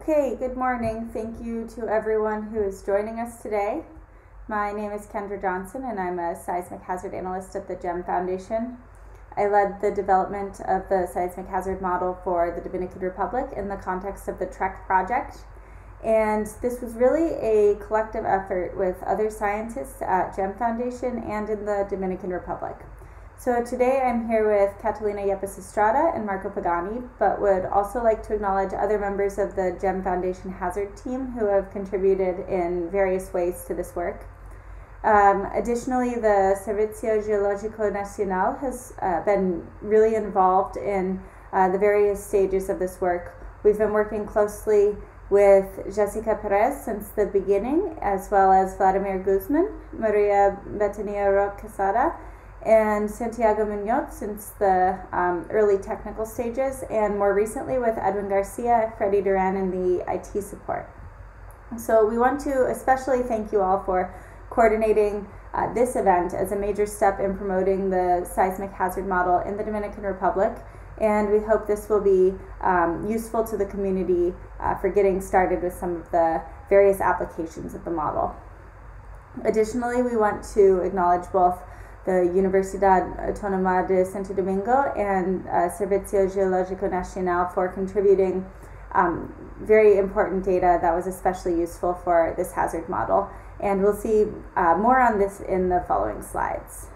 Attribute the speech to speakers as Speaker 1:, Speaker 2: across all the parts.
Speaker 1: Okay, good morning. Thank you to everyone who is joining us today. My name is Kendra Johnson and I'm a seismic hazard analyst at the GEM Foundation. I led the development of the seismic hazard model for the Dominican Republic in the context of the TREC project. And this was really a collective effort with other scientists at GEM Foundation and in the Dominican Republic. So today I'm here with Catalina Yepes Estrada and Marco Pagani, but would also like to acknowledge other members of the GEM Foundation Hazard team who have contributed in various ways to this work. Additionally, the Servicio Geológico Nacional has been really involved in the various stages of this work. We've been working closely with Jessica Perez since the beginning, as well as Vladimir Guzman, Maria Betania Roque Quesada, and Santiago Munoz since the early technical stages, and more recently with Edwin Garcia, Freddie Duran, and the IT support. So we want to especially thank you all for coordinating this event as a major step in promoting the seismic hazard model in the Dominican Republic, and we hope this will be useful to the community for getting started with some of the various applications of the model. Additionally, we want to acknowledge both the Universidad Autónoma de Santo Domingo and Servicio Geológico Nacional for contributing very important data that was especially useful for this hazard model. And we'll see more on this in the following slides.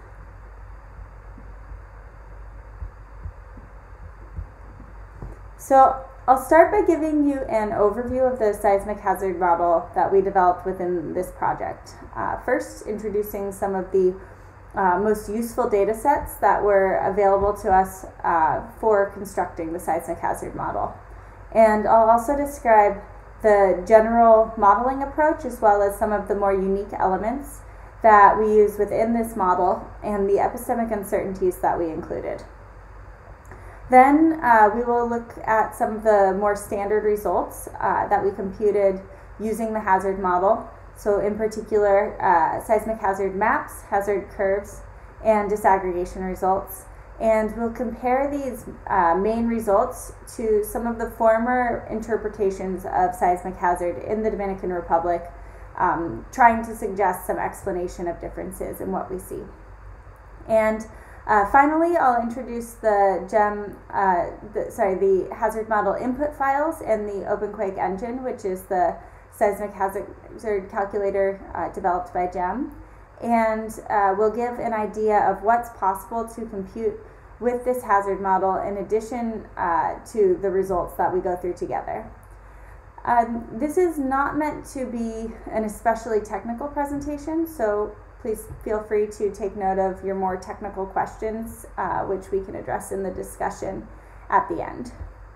Speaker 1: So I'll start by giving you an overview of the seismic hazard model that we developed within this project. First, introducing some of the most useful data sets that were available to us for constructing the seismic hazard model. And I'll also describe the general modeling approach as well as some of the more unique elements that we use within this model and the epistemic uncertainties that we included. Then we will look at some of the more standard results that we computed using the hazard model. So in particular, seismic hazard maps, hazard curves, and disaggregation results. And we'll compare these main results to some of the former interpretations of seismic hazard in the Dominican Republic, trying to suggest some explanation of differences in what we see. And finally, I'll introduce the the hazard model input files and the OpenQuake engine, which is the seismic hazard calculator developed by GEM, and we'll give an idea of what's possible to compute with this hazard model in addition to the results that we go through together. This is not meant to be an especially technical presentation, so please feel free to take note of your more technical questions, which we can address in the discussion at the end.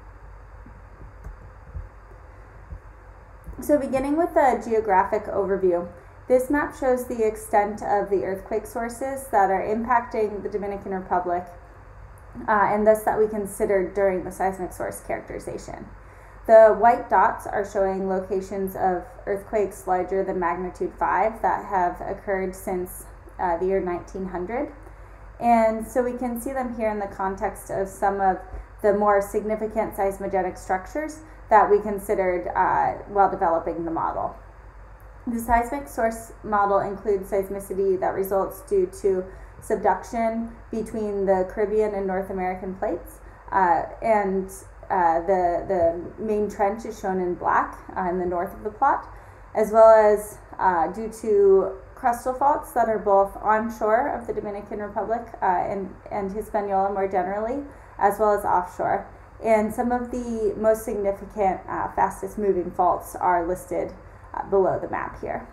Speaker 1: So beginning with the geographic overview, this map shows the extent of the earthquake sources that are impacting the Dominican Republic and thus that we considered during the seismic source characterization. The white dots are showing locations of earthquakes larger than magnitude 5 that have occurred since the year 1900. And so we can see them here in the context of some of the more significant seismogenic structures that we considered while developing the model. The seismic source model includes seismicity that results due to subduction between the Caribbean and North American plates, and the main trench is shown in black in the north of the plot, as well as due to crustal faults that are both onshore of the Dominican Republic and Hispaniola more generally, as well as offshore. And some of the most significant, fastest moving faults are listed below the map here.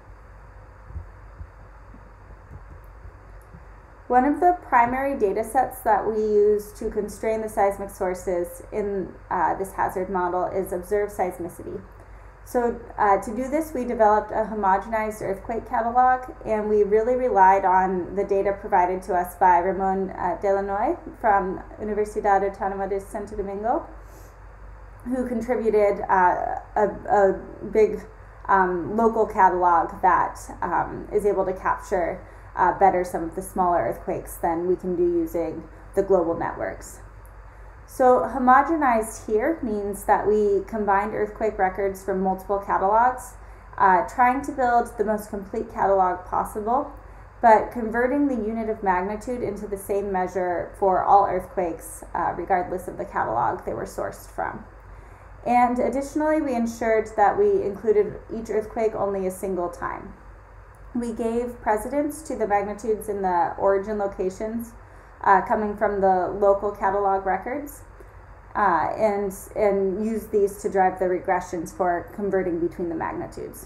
Speaker 1: One of the primary data sets that we use to constrain the seismic sources in this hazard model is observed seismicity. So to do this, we developed a homogenized earthquake catalog, and we really relied on the data provided to us by Ramon Delanoy from Universidad Autónoma de Santo Domingo, who contributed a big local catalog that is able to capture better some of the smaller earthquakes than we can do using the global networks. So homogenized here means that we combined earthquake records from multiple catalogs, trying to build the most complete catalog possible, but converting the unit of magnitude into the same measure for all earthquakes, regardless of the catalog they were sourced from. And additionally, we ensured that we included each earthquake only a single time. We gave precedence to the magnitudes in the origin locations coming from the local catalog records, and used these to drive the regressions for converting between the magnitudes.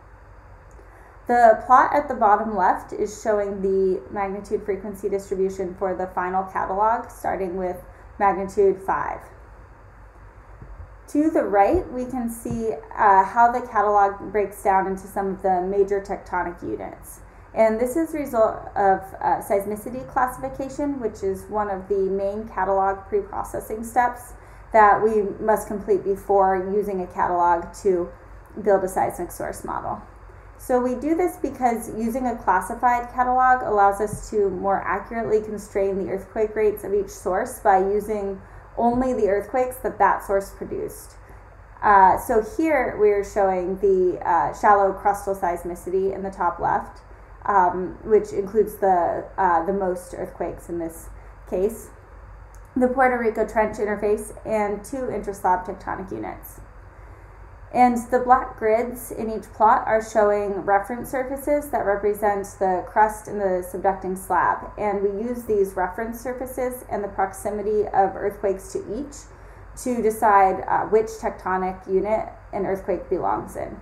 Speaker 1: The plot at the bottom left is showing the magnitude frequency distribution for the final catalog, starting with magnitude 5. To the right, we can see how the catalog breaks down into some of the major tectonic units. And this is a result of seismicity classification, which is one of the main catalog pre-processing steps that we must complete before using a catalog to build a seismic source model. So we do this because using a classified catalog allows us to more accurately constrain the earthquake rates of each source by using only the earthquakes that source produced. So here we're showing the shallow crustal seismicity in the top left, which includes the most earthquakes in this case, the Puerto Rico Trench interface, and 2 intraslab tectonic units. And the black grids in each plot are showing reference surfaces that represent the crust and the subducting slab. And we use these reference surfaces and the proximity of earthquakes to each to decide which tectonic unit an earthquake belongs in.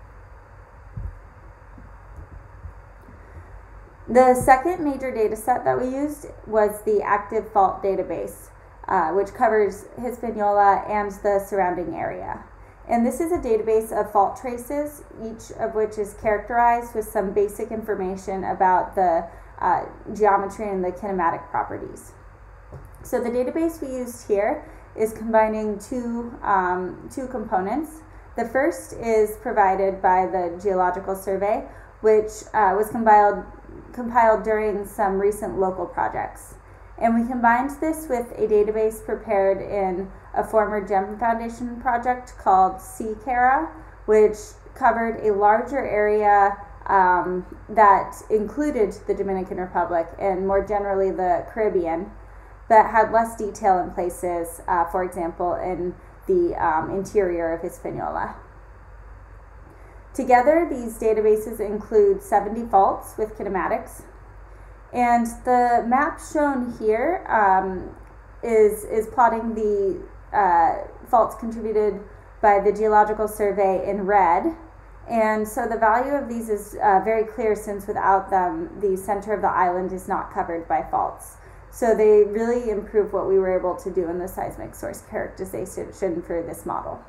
Speaker 1: The second major data set that we used was the active fault database, which covers Hispaniola and the surrounding area. And this is a database of fault traces, each of which is characterized with some basic information about the geometry and the kinematic properties. So the database we used here is combining two components. The first is provided by the Geological Survey, which was compiled during some recent local projects. And we combined this with a database prepared in a former GEM Foundation project called CCARA, which covered a larger area that included the Dominican Republic and more generally the Caribbean, but had less detail in places, for example, in the interior of Hispaniola. Together, these databases include 70 faults with kinematics. And the map shown here is plotting the faults contributed by the Geological Survey in red. And so the value of these is very clear, since without them, the center of the island is not covered by faults. So they really improve what we were able to do in the seismic source characterization for this model.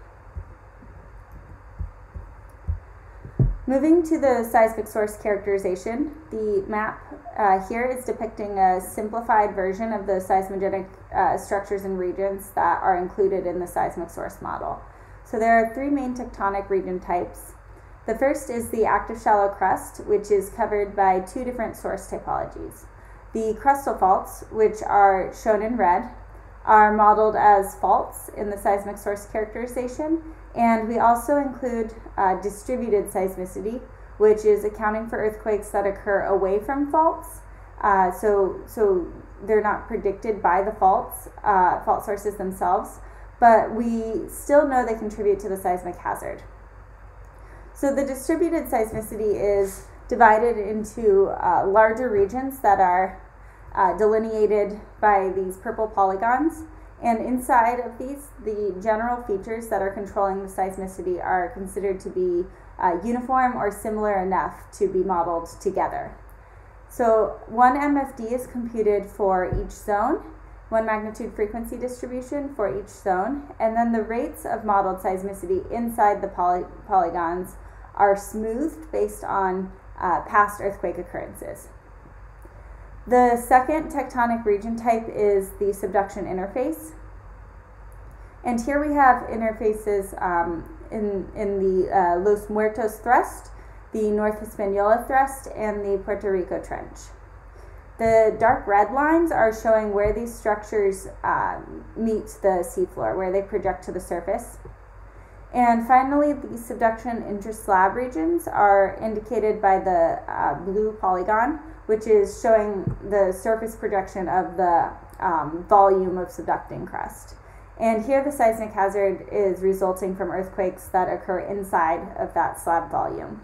Speaker 1: Moving to the seismic source characterization, the map here is depicting a simplified version of the seismogenic structures and regions that are included in the seismic source model. So there are 3 main tectonic region types. The first is the active shallow crust, which is covered by 2 different source typologies. The crustal faults, which are shown in red, are modeled as faults in the seismic source characterization, and we also include distributed seismicity, which is accounting for earthquakes that occur away from faults. So they're not predicted by the fault sources themselves, but we still know they contribute to the seismic hazard. So the distributed seismicity is divided into larger regions that are delineated by these purple polygons. And inside of these, the general features that are controlling the seismicity are considered to be uniform or similar enough to be modeled together. So 1 MFD is computed for each zone, 1 magnitude frequency distribution for each zone, and then the rates of modeled seismicity inside the polygons are smoothed based on past earthquake occurrences. The second tectonic region type is the subduction interface. And here we have interfaces in the Los Muertos thrust, the North Hispaniola thrust, and the Puerto Rico trench. The dark red lines are showing where these structures meet the seafloor, where they project to the surface. And finally, the subduction interslab regions are indicated by the blue polygon, which is showing the surface projection of the volume of subducting crust. And here the seismic hazard is resulting from earthquakes that occur inside of that slab volume.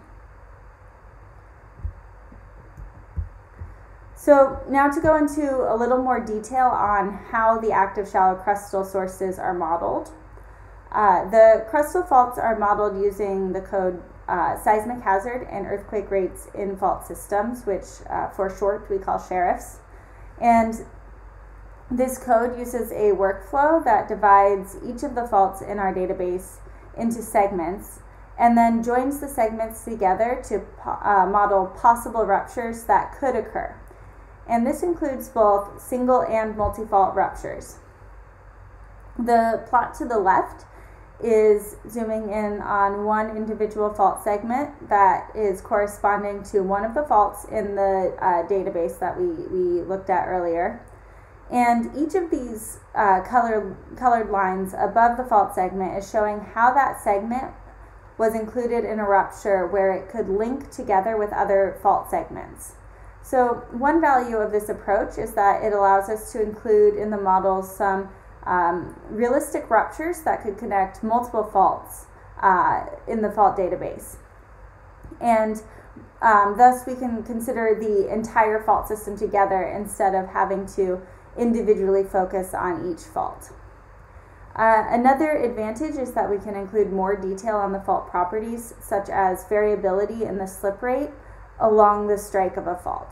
Speaker 1: So now to go into a little more detail on how the active shallow crustal sources are modeled. The crustal faults are modeled using the code seismic hazard and earthquake rates in fault systems, which for short we call SHARIFs. And this code uses a workflow that divides each of the faults in our database into segments and then joins the segments together to model possible ruptures that could occur. And this includes both single and multi-fault ruptures. The plot to the left is zooming in on one individual fault segment that is corresponding to one of the faults in the database that we looked at earlier. And each of these colored lines above the fault segment is showing how that segment was included in a rupture where it could link together with other fault segments. So one value of this approach is that it allows us to include in the models some realistic ruptures that could connect multiple faults in the fault database. And thus we can consider the entire fault system together instead of having to individually focus on each fault. Another advantage is that we can include more detail on the fault properties, such as variability in the slip rate along the strike of a fault.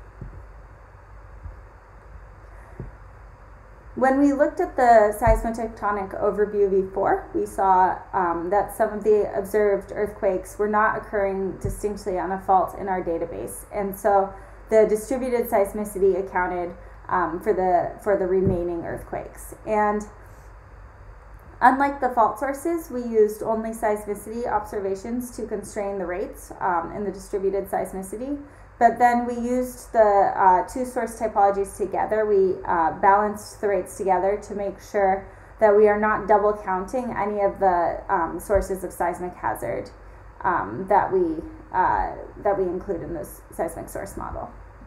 Speaker 1: When we looked at the seismotectonic overview before, we saw that some of the observed earthquakes were not occurring distinctly on a fault in our database, and so the distributed seismicity accounted for the remaining earthquakes. And unlike the fault sources, we used only seismicity observations to constrain the rates in the distributed seismicity. But then we used the two source typologies together. We balanced the rates together to make sure that we are not double counting any of the sources of seismic hazard that we include in this seismic source model.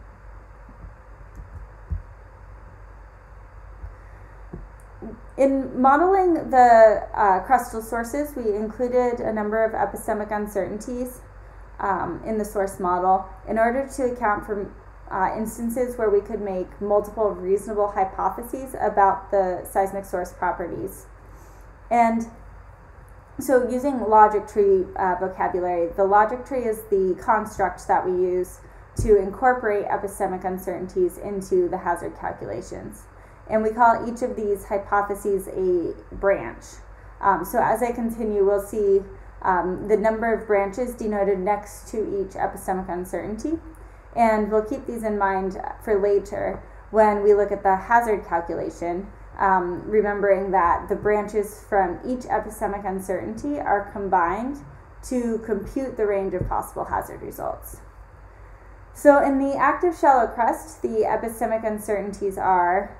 Speaker 1: In modeling the crustal sources, we included a number of epistemic uncertainties in the source model in order to account for instances where we could make multiple reasonable hypotheses about the seismic source properties. And so using logic tree vocabulary, the logic tree is the construct that we use to incorporate epistemic uncertainties into the hazard calculations. And we call each of these hypotheses a branch. So as I continue, we'll see the number of branches denoted next to each epistemic uncertainty. And we'll keep these in mind for later when we look at the hazard calculation, remembering that the branches from each epistemic uncertainty are combined to compute the range of possible hazard results. So in the active shallow crust, the epistemic uncertainties are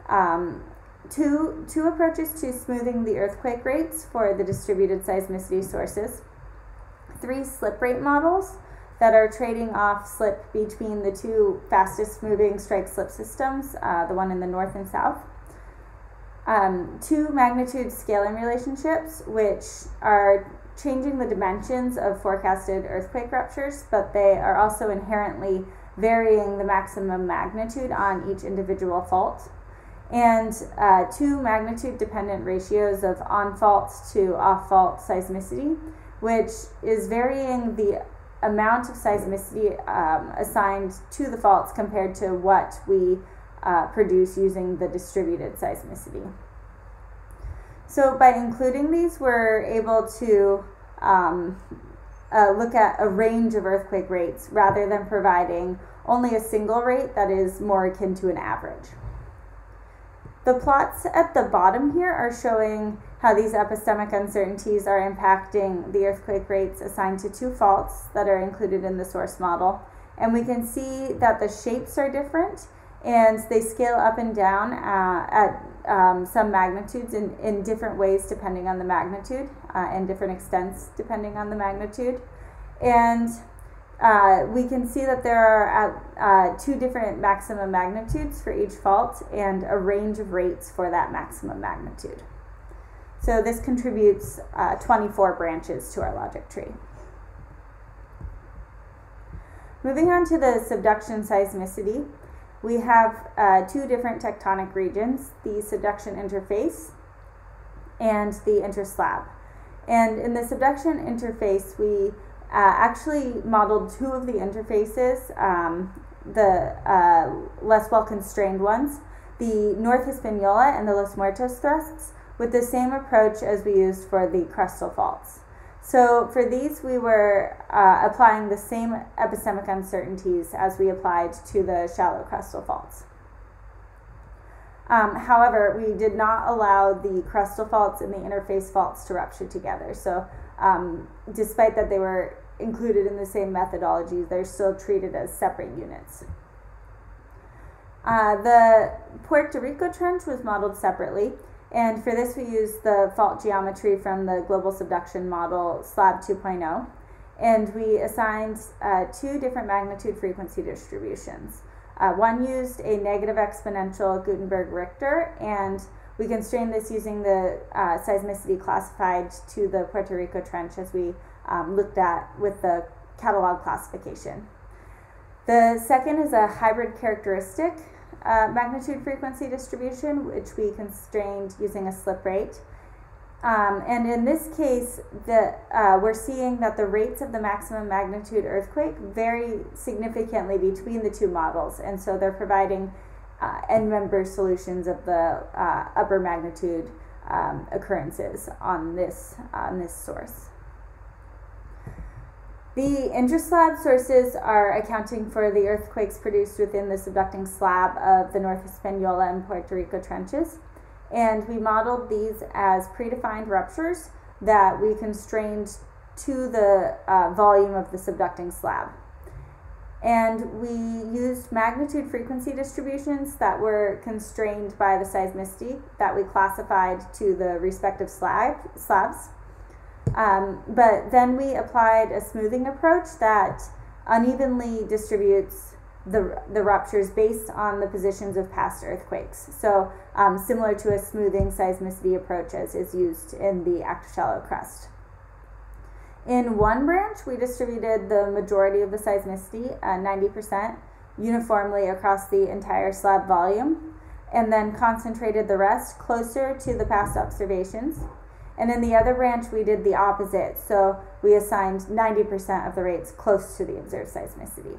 Speaker 1: two approaches to smoothing the earthquake rates for the distributed seismicity sources, 3 slip rate models that are trading off slip between the two fastest moving strike slip systems, the one in the north and south, 2 magnitude scaling relationships, which are changing the dimensions of forecasted earthquake ruptures, but they are also inherently varying the maximum magnitude on each individual fault, and 2 magnitude-dependent ratios of on-fault to off-fault seismicity, which is varying the amount of seismicity assigned to the faults compared to what we produce using the distributed seismicity. So by including these, we're able to look at a range of earthquake rates rather than providing only a single rate that is more akin to an average. The plots at the bottom here are showing how these epistemic uncertainties are impacting the earthquake rates assigned to 2 faults that are included in the source model. And we can see that the shapes are different, and they scale up and down at some magnitudes in different ways depending on the magnitude, and different extents depending on the magnitude. And we can see that there are two different maximum magnitudes for each fault and a range of rates for that maximum magnitude. So this contributes 24 branches to our logic tree. Moving on to the subduction seismicity, we have two different tectonic regions, the subduction interface and the interslab. And in the subduction interface, we actually modeled two of the interfaces, the less well constrained ones, the North Hispaniola and the Los Muertos thrusts, with the same approach as we used for the crustal faults. So for these, we were applying the same epistemic uncertainties as we applied to the shallow crustal faults. However, we did not allow the crustal faults and the interface faults to rupture together. So despite that they were included in the same methodology, they're still treated as separate units. The Puerto Rico trench was modeled separately, and for this we used the fault geometry from the global subduction model SLAB 2.0, and we assigned two different magnitude frequency distributions. One used a negative exponential Gutenberg-Richter, and we constrained this using the seismicity classified to the Puerto Rico trench as we looked at with the catalog classification. The second is a hybrid characteristic magnitude frequency distribution, which we constrained using a slip rate. And in this case, we're seeing that the rates of the maximum magnitude earthquake vary significantly between the two models, and so they're providing n-member solutions of the upper magnitude occurrences on this source. The interslab sources are accounting for the earthquakes produced within the subducting slab of the North Hispaniola and Puerto Rico trenches. And we modeled these as predefined ruptures that we constrained to the volume of the subducting slab. And we used magnitude frequency distributions that were constrained by the seismicity that we classified to the respective slabs. But then we applied a smoothing approach that unevenly distributes the ruptures based on the positions of past earthquakes. So similar to a smoothing seismicity approach as is used in the active shallow crust. In one branch, we distributed the majority of the seismicity, 90%, uniformly across the entire slab volume, and then concentrated the rest closer to the past observations. And in the other branch, we did the opposite. So we assigned 90% of the rates close to the observed seismicity.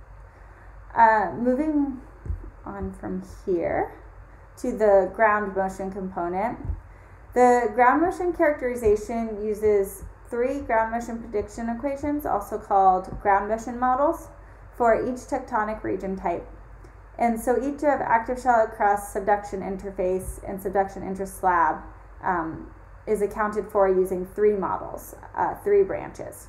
Speaker 1: Moving on from here to the ground motion component. The ground motion characterization uses three ground motion prediction equations, also called ground motion models, for each tectonic region type. And so each of active shallow crust, subduction interface, and subduction interslab is accounted for using three models, three branches.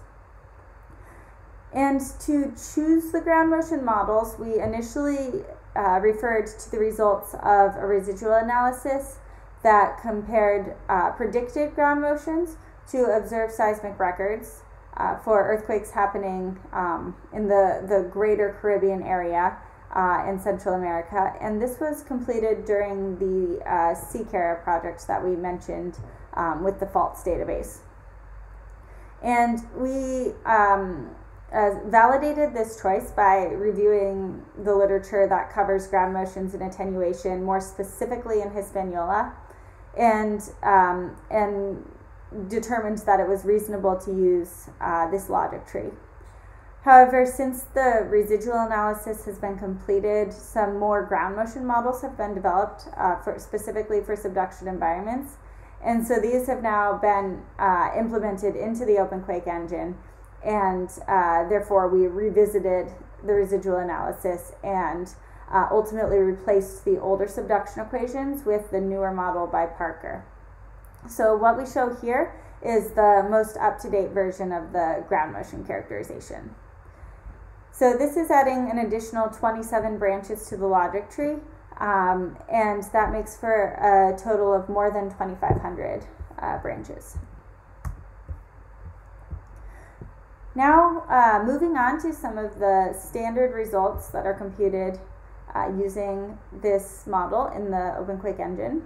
Speaker 1: And to choose the ground motion models, we initially referred to the results of a residual analysis that compared predicted ground motions to observed seismic records for earthquakes happening in the greater Caribbean area in Central America. And this was completed during the CCARA project that we mentioned with the faults database. And we validated this choice by reviewing the literature that covers ground motions and attenuation, more specifically in Hispaniola, and determined that it was reasonable to use this logic tree. However, since the residual analysis has been completed, some more ground motion models have been developed specifically for subduction environments. And so these have now been implemented into the OpenQuake engine, and therefore we revisited the residual analysis and ultimately replaced the older subduction equations with the newer model by Parker. So what we show here is the most up-to-date version of the ground motion characterization. So this is adding an additional 27 branches to the logic tree, and that makes for a total of more than 2,500 branches. Now, moving on to some of the standard results that are computed using this model in the OpenQuake engine.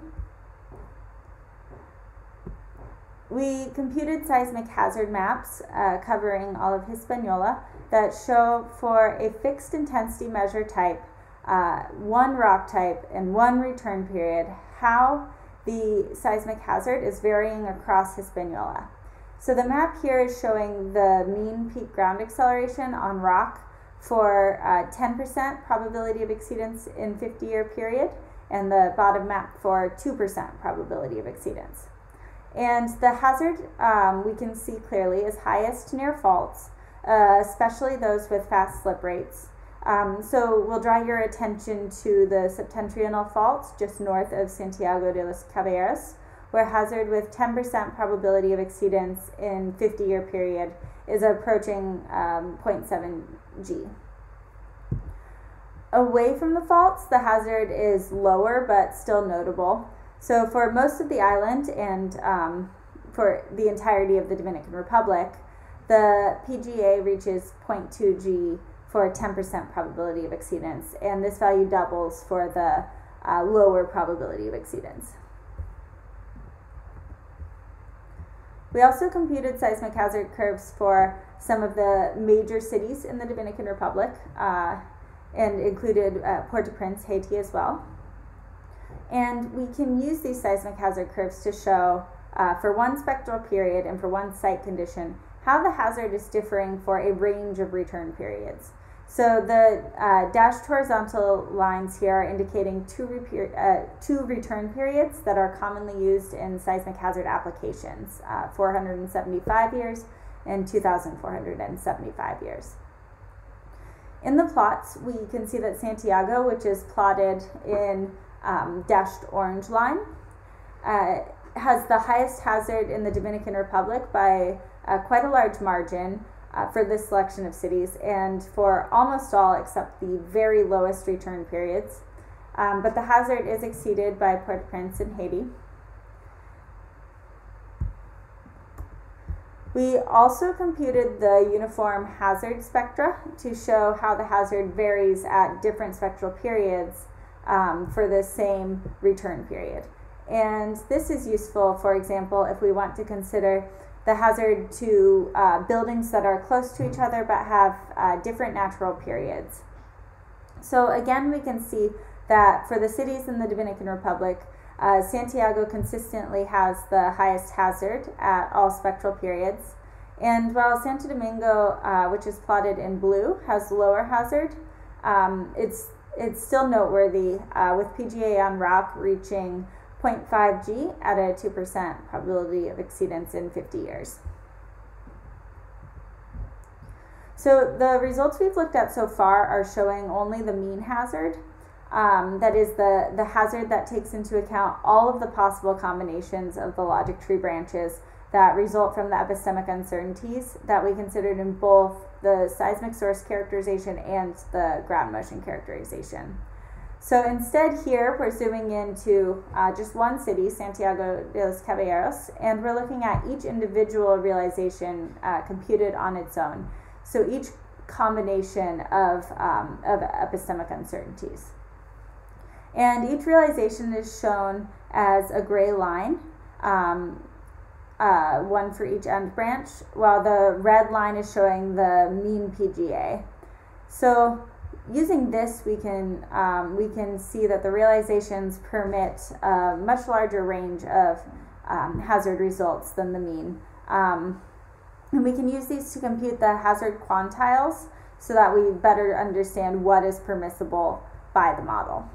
Speaker 1: We computed seismic hazard maps covering all of Hispaniola that show for a fixed intensity measure type, one rock type, and one return period, how the seismic hazard is varying across Hispaniola. So the map here is showing the mean peak ground acceleration on rock for 10% probability of exceedance in 50-year period, and the bottom map for 2% probability of exceedance. And the hazard, we can see clearly, is highest near faults, especially those with fast slip rates. So we'll draw your attention to the septentrional faults just north of Santiago de los Caballeros, where hazard with 10% probability of exceedance in 50-year period is approaching 0.7 G. Away from the faults, the hazard is lower but still notable. So for most of the island and for the entirety of the Dominican Republic, the PGA reaches 0.2 G for 10% probability of exceedance, and this value doubles for the lower probability of exceedance. We also computed seismic hazard curves for some of the major cities in the Dominican Republic and included Port-au-Prince, Haiti as well. And we can use these seismic hazard curves to show for one spectral period and for one site condition how the hazard is differing for a range of return periods. So the dashed horizontal lines here are indicating two return periods that are commonly used in seismic hazard applications, 475 years and 2,475 years. In the plots, we can see that Santiago, which is plotted in dashed orange line, has the highest hazard in the Dominican Republic by quite a large margin for this selection of cities, and for almost all except the very lowest return periods. But the hazard is exceeded by Port-au-Prince in Haiti. We also computed the uniform hazard spectra to show how the hazard varies at different spectral periods for the same return period. And this is useful, for example, if we want to consider the hazard to buildings that are close to each other but have different natural periods. So again, we can see that for the cities in the Dominican Republic, Santiago consistently has the highest hazard at all spectral periods. And while Santo Domingo, which is plotted in blue, has lower hazard, it's still noteworthy with PGA on rock reaching 0.5 G at a 2% probability of exceedance in 50 years. So the results we've looked at so far are showing only the mean hazard. That is the hazard that takes into account all of the possible combinations of the logic tree branches that result from the epistemic uncertainties that we considered in both the seismic source characterization and the ground motion characterization. So instead here, we're zooming into just one city, Santiago de los Caballeros, and we're looking at each individual realization computed on its own. So each combination of epistemic uncertainties. And each realization is shown as a gray line, one for each end branch, while the red line is showing the mean PGA. So using this, we can see that the realizations permit a much larger range of hazard results than the mean. And we can use these to compute the hazard quantiles so that we better understand what is permissible by the model.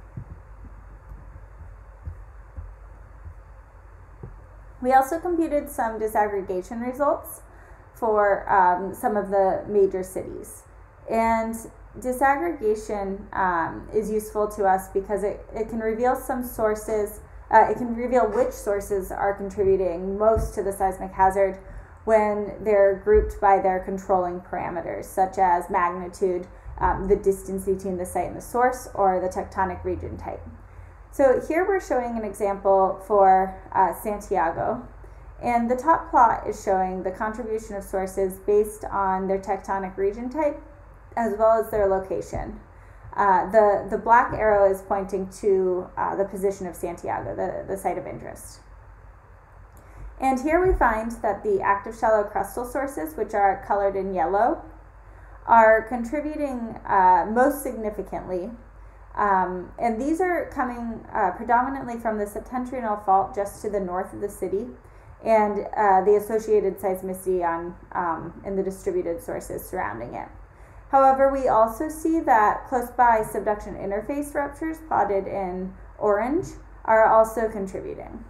Speaker 1: We also computed some disaggregation results for some of the major cities. And disaggregation is useful to us because it can reveal some sources, it can reveal which sources are contributing most to the seismic hazard, when they're grouped by their controlling parameters, such as magnitude, the distance between the site and the source, or the tectonic region type. So here we're showing an example for Santiago, and the top plot is showing the contribution of sources based on their tectonic region type as well as their location. The black arrow is pointing to the position of Santiago, the site of interest. And here we find that the active shallow crustal sources, which are colored in yellow, are contributing most significantly. And these are coming predominantly from the septentrional fault just to the north of the city, and the associated seismicity in the distributed sources surrounding it. However, we also see that close by subduction interface ruptures, plotted in orange, are also contributing.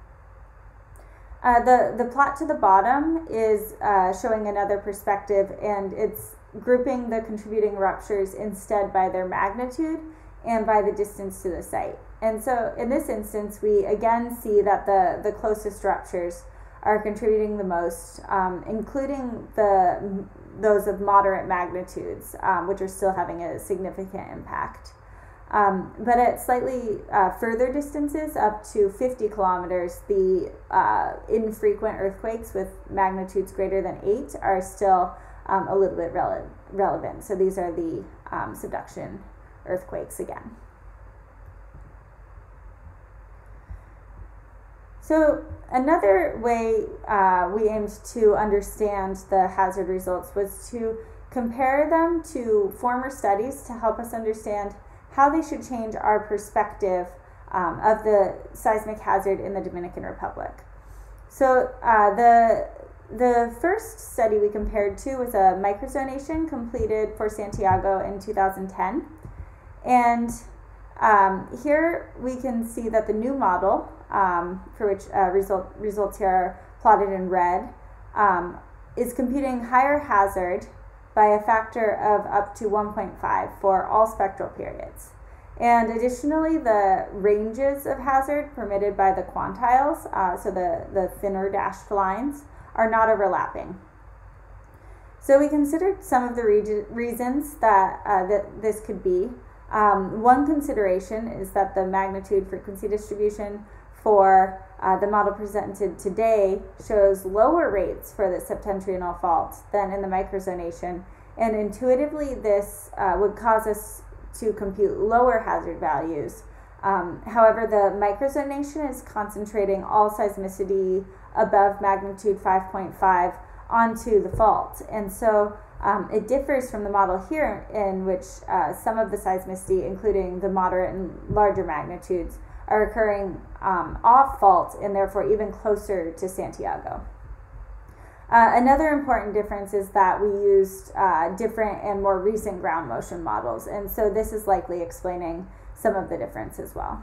Speaker 1: The plot to the bottom is showing another perspective, and it's grouping the contributing ruptures instead by their magnitude and by the distance to the site. And so in this instance, we again see that the closest ruptures are contributing the most, including those of moderate magnitudes, which are still having a significant impact. But at slightly further distances, up to 50 kilometers, the infrequent earthquakes with magnitudes greater than 8 are still a little bit relevant. So these are the subduction earthquakes again. So another way we aimed to understand the hazard results was to compare them to former studies to help us understand how they should change our perspective of the seismic hazard in the Dominican Republic. So the first study we compared to was a microzonation completed for Santiago in 2010. And here we can see that the new model, for which results here are plotted in red, is computing higher hazard by a factor of up to 1.5 for all spectral periods. And additionally, the ranges of hazard permitted by the quantiles, so the thinner dashed lines, are not overlapping. So we considered some of the reasons that this could be. One consideration is that the magnitude frequency distribution for the model presented today shows lower rates for the septentrional fault than in the microzonation, and intuitively this would cause us to compute lower hazard values. However, the microzonation is concentrating all seismicity above magnitude 5.5 onto the fault, and so it differs from the model here, in which some of the seismicity, including the moderate and larger magnitudes, are occurring off fault and therefore even closer to Santiago. Another important difference is that we used different and more recent ground motion models, and so this is likely explaining some of the difference as well.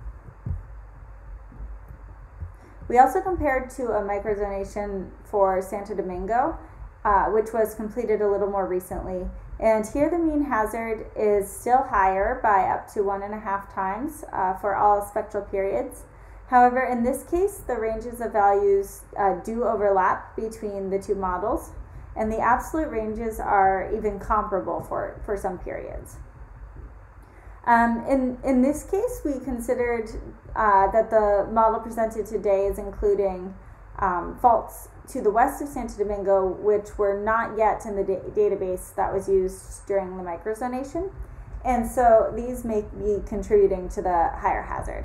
Speaker 1: We also compared to a microzonation for Santo Domingo, which was completed a little more recently. And here the mean hazard is still higher by up to 1.5 times for all spectral periods. However, in this case, the ranges of values do overlap between the two models, and the absolute ranges are even comparable for some periods. In this case, we considered that the model presented today is including faults to the west of Santo Domingo, which were not yet in the database that was used during the microzonation, and so these may be contributing to the higher hazard.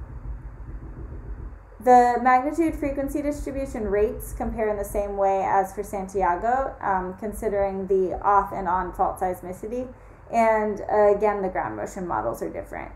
Speaker 1: The magnitude frequency distribution rates compare in the same way as for Santiago, considering the off and on fault seismicity, and again, the ground motion models are different.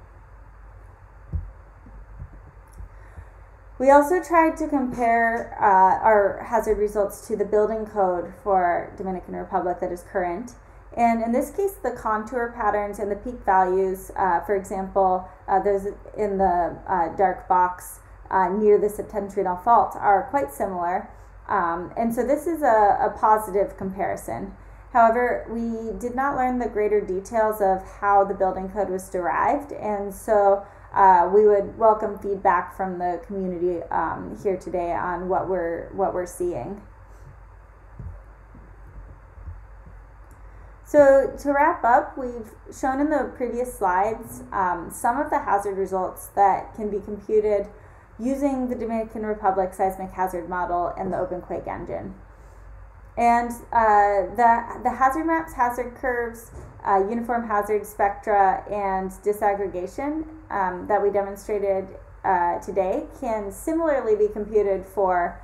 Speaker 1: We also tried to compare our hazard results to the building code for Dominican Republic that is current. And in this case, the contour patterns and the peak values, for example, those in the dark box near the septentrional fault, are quite similar. And so this is a positive comparison. However, we did not learn the greater details of how the building code was derived, and so we would welcome feedback from the community here today on what we're seeing. So to wrap up, we've shown in the previous slides some of the hazard results that can be computed using the Dominican Republic seismic hazard model and the OpenQuake engine. And the hazard maps, hazard curves, uniform hazard spectra, and disaggregation that we demonstrated today can similarly be computed for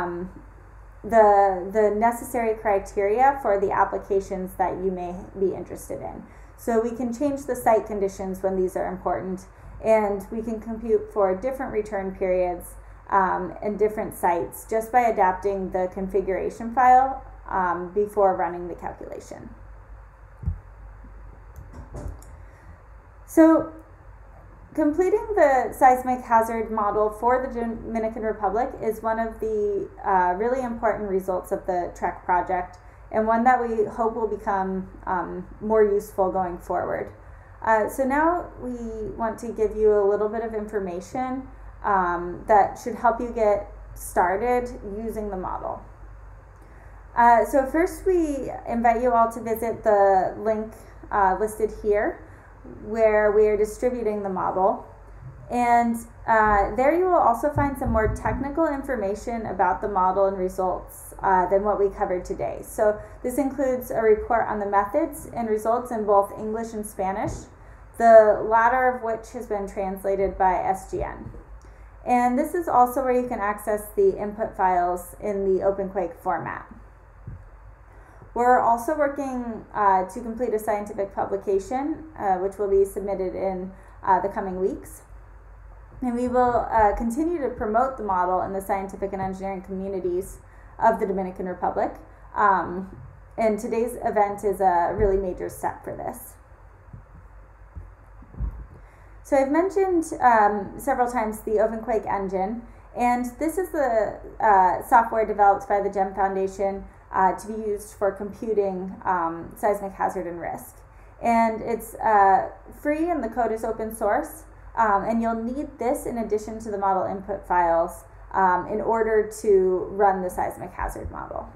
Speaker 1: the necessary criteria for the applications that you may be interested in. So we can change the site conditions when these are important, and we can compute for different return periods and different sites just by adapting the configuration file before running the calculation. So completing the seismic hazard model for the Dominican Republic is one of the really important results of the TREC project, and one that we hope will become more useful going forward. So now we want to give you a little bit of information that should help you get started using the model. So first we invite you all to visit the link listed here, where we are distributing the model, and there you will also find some more technical information about the model and results than what we covered today. So this includes a report on the methods and results in both English and Spanish, the latter of which has been translated by SGN. And this is also where you can access the input files in the OpenQuake format. We're also working to complete a scientific publication, which will be submitted in the coming weeks. And we will continue to promote the model in the scientific and engineering communities of the Dominican Republic. And today's event is a really major step for this. So I've mentioned several times the OpenQuake engine, and this is the software developed by the GEM Foundation to be used for computing seismic hazard and risk. And it's free, and the code is open source, and you'll need this in addition to the model input files in order to run the seismic hazard model.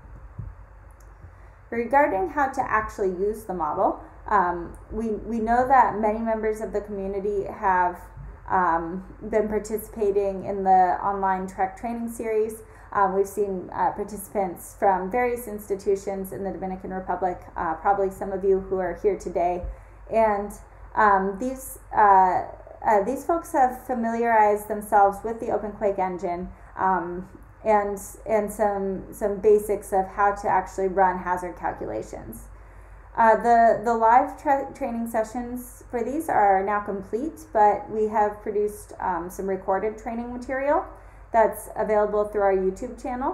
Speaker 1: Regarding how to actually use the model, we know that many members of the community have been participating in the online TREC training series. We've seen participants from various institutions in the Dominican Republic, probably some of you who are here today. And these folks have familiarized themselves with the OpenQuake engine and some basics of how to actually run hazard calculations. The live training sessions for these are now complete, but we have produced some recorded training material that's available through our YouTube channel.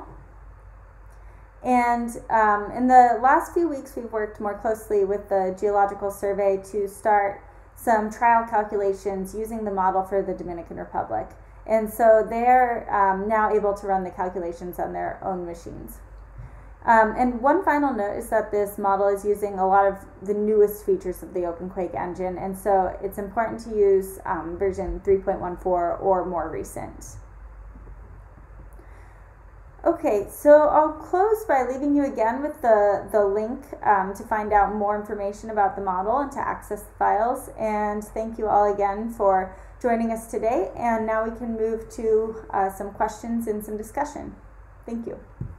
Speaker 1: And in the last few weeks, we've worked more closely with the Geological Survey to start some trial calculations using the model for the Dominican Republic. And so they're now able to run the calculations on their own machines. And one final note is that this model is using a lot of the newest features of the OpenQuake engine, and so it's important to use version 3.14 or more recent. Okay, so I'll close by leaving you again with the link to find out more information about the model and to access the files. And thank you all again for joining us today. And now we can move to some questions and some discussion. Thank you.